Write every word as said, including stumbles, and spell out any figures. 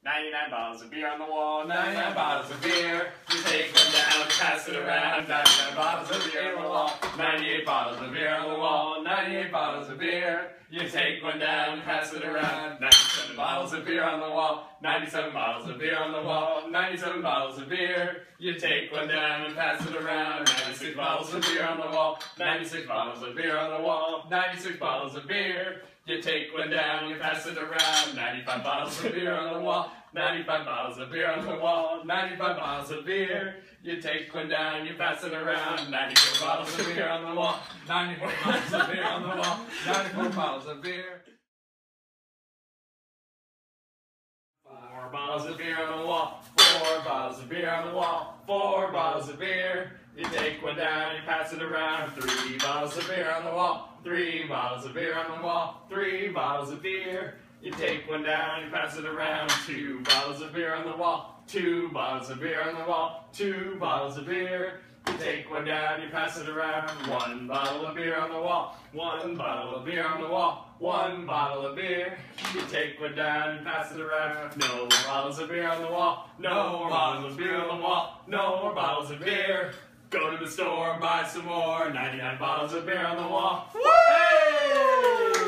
ninety-nine bottles of beer on the wall, ninety-nine bottles of beer. You take them down and pass it around. ninety-nine bottles of beer on the wall, ninety-eight bottles of beer on the wall, ninety-eight bottles of beer. You take one down and pass it around. ninety-seven bottles of beer on the wall, ninety-seven bottles of beer on the wall, ninety-seven bottles of beer. You take one down and pass it around. ninety-six bottles of beer on the wall, ninety-six bottles of beer on the wall, ninety-six bottles of beer. You take one down, you pass it around. ninety-five bottles of beer on the wall, ninety-five bottles of beer on the wall, ninety-five bottles of beer. You take one down, you pass it around. ninety-four bottles of beer on the wall, ninety-four bottles of beer on the wall, ninety-four bottles of beer. Four bottles of beer on the wall, four bottles of beer on the wall, four bottles of beer. You take one down, you pass it around. Three bottles of beer on the wall, three bottles of beer on the wall, three bottles of beer. You take one down, you pass it around. Two bottles of beer on the wall, two bottles of beer on the wall, two bottles of beer. You take one down, you pass it around. One bottle of beer on the wall, one bottle of beer on the wall, one bottle of beer. You take one down, you pass it around. No more bottles of beer on the wall, no more bottles of beer on the wall, no more bottles of beer. Go to the store, buy some more. ninety-nine bottles of beer on the wall. Hey!